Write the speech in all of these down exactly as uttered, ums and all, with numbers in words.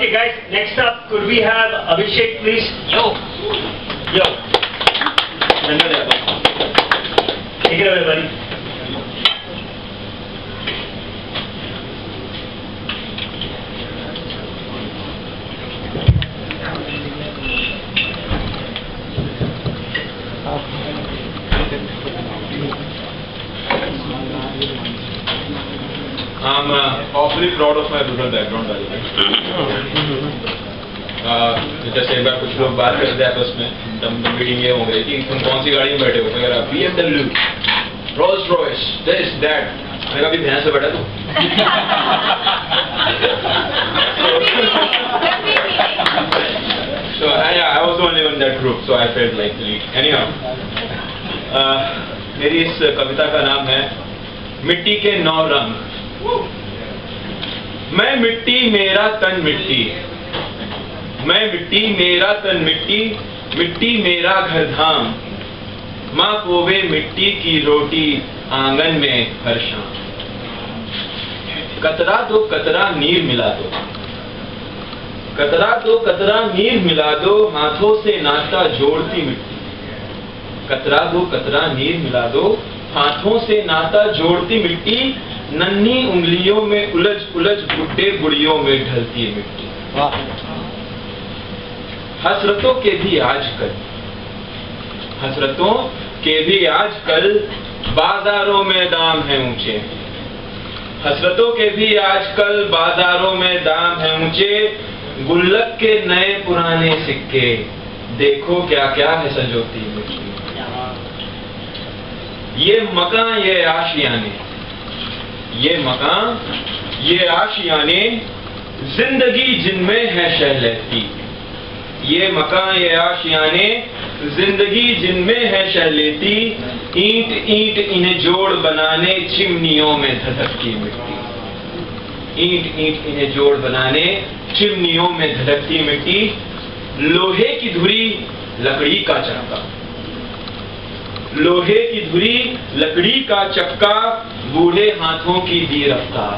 Okay, guys. Next up, could we have Abhishek, please? Yo. Yo. Take it away, buddy. I'm uh, awfully proud of my rural background, by the way. जैसे एक बार कुछ लोग बात करते हैं आपस में, तब मीटिंग ये हो गई कि तुम कौन सी गाड़ी में बैठे हो? वगैरह B M W, Rolls Royce, this, that. मैंने कहा भी भैंस से बैठा तू? So yeah, I was the only one in that group, so I felt like the lead. Anyhow, uh, मेरी इस कविता का नाम है मिट्टी के नौ रंग। मैं मिट्टी मेरा तन मिट्टी, मैं मिट्टी मेरा तन मिट्टी, मिट्टी मेरा घर धाम, माँ पोवे मिट्टी की रोटी आंगन में हर शाम। कतरा दो कतरा नीर मिला दो, कतरा दो कतरा नीर मिला दो, हाथों से नाता जोड़ती मिट्टी। कतरा दो कतरा नीर मिला दो, हाथों से नाता जोड़ती मिट्टी, नन्ही उंगलियों में उलझ उलझ बुड्ढे बुढ़ियों में ढलती मिट्टी। हसरतों के भी आजकल, हसरतों के भी आजकल बाजारों में दाम है ऊंचे। हसरतों के भी आजकल बाजारों में दाम है ऊंचे, गुल्लक के नए पुराने सिक्के, देखो क्या क्या है सजोती मिट्टी। ये मकान ये आशियाने, ये मकान ये आशियाने, जिंदगी जिनमें है शहलती। ये मकान ये आशियाने, जिंदगी जिनमें है शहलती, ईंट ईंट इन्हें जोड़ बनाने चिमनियों में धधकती मिट्टी। ईंट ईंट इन्हें जोड़ बनाने चिमनियों में धधकती मिट्टी, लोहे की धुरी लकड़ी का चक्का, लोहे की धुरी लकड़ी का चक्का, बूढ़े हाथों की दी रफ्तार।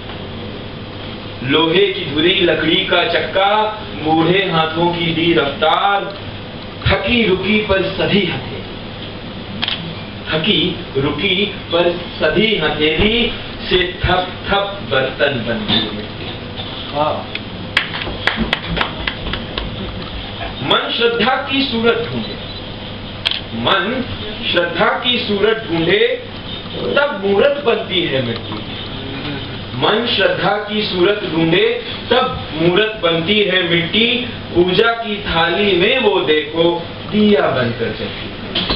लोहे की धुरी लकड़ी का चक्का, बूढ़े हाथों की दी रफ्तार, थकी रुकी पर सधी हथेली, थकी रुकी पर सधी हथेली से थप थप बर्तन बनती मिट्टी। मन श्रद्धा की सूरत ढूंढे, मन श्रद्धा की सूरत ढूंढे, तब मूरत बनती है मिट्टी। मन श्रद्धा की सूरत ढूंढे, तब मूरत बनती है मिट्टी, पूजा की थाली में वो देखो दिया बनकर चलती।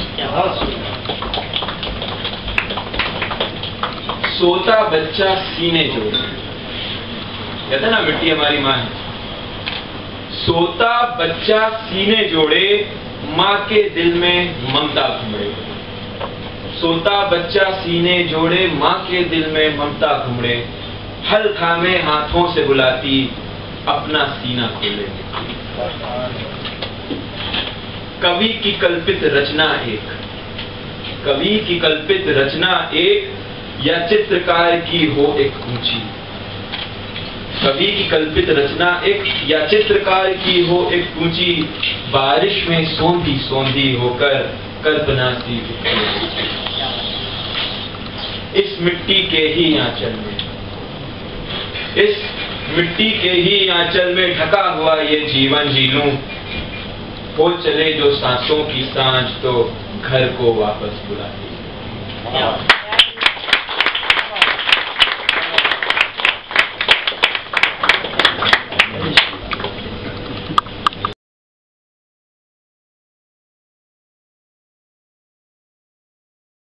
सोता बच्चा सीने जोड़े, कहते ना मिट्टी हमारी माँ है। सोता बच्चा सीने जोड़े, माँ के दिल में ममता घुमड़े। सोता बच्चा सीने जोड़े, माँ के दिल में ममता घुमड़े, हल थामे हाथों से बुलाती अपना सीना खोले। कवि की कल्पित रचना एक, कवि की कल्पित रचना एक, या चित्रकार की हो एक ऊंची। कवि की कल्पित रचना एक, या चित्रकार की हो एक ऊंची, बारिश में सोंधी सोंधी होकर कल्पना सी उठती। इस मिट्टी के ही आंचल में, इस मिट्टी के ही आंचल में ढका हुआ ये जीवन जी लूं, हो चले जो सांसों की सांझ तो घर को वापस बुलाती।